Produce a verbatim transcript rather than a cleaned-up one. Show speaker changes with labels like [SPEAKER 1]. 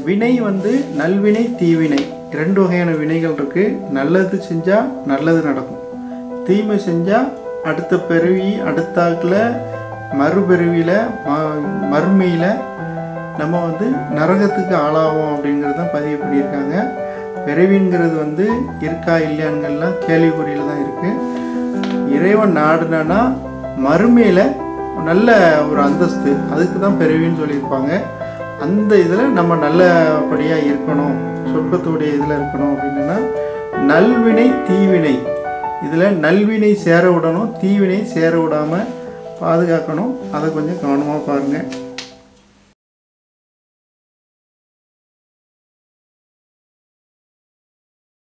[SPEAKER 1] வினை வந்து நல்வினை தீவினை ரெண்டு வகையான வினைகள் இருக்குது. நல்லது செஞ்சால் நல்லது நடக்கும், தீமை செஞ்சால் அடுத்த பிறவி அடுத்தாக்கில் மறுபிறவியில் மறுமையில் நம்ம வந்து நரகத்துக்கு ஆளாவோம் அப்படிங்கிறது தான் பதிவு பண்ணியிருக்காங்க. பிறவிங்கிறது வந்து இருக்கா இல்லையான்கள்லாம் கேள்விக்குறியில் தான் இருக்குது. இறைவன் நாடுனா மறுமையில் நல்ல ஒரு அந்தஸ்து, அதுக்கு தான் பிறவின்னு சொல்லியிருப்பாங்க. அந்த இதில் நம்ம நல்லபடியாக இருக்கணும், சொர்க்கத்துடைய இதில் இருக்கணும் அப்படின்னா நல்வினை தீவினை, இதில் நல்வினை சேர விடணும், தீவினை சேர விடாமல் பாதுகாக்கணும். அதை கொஞ்சம் கவனமாக பாருங்கள்.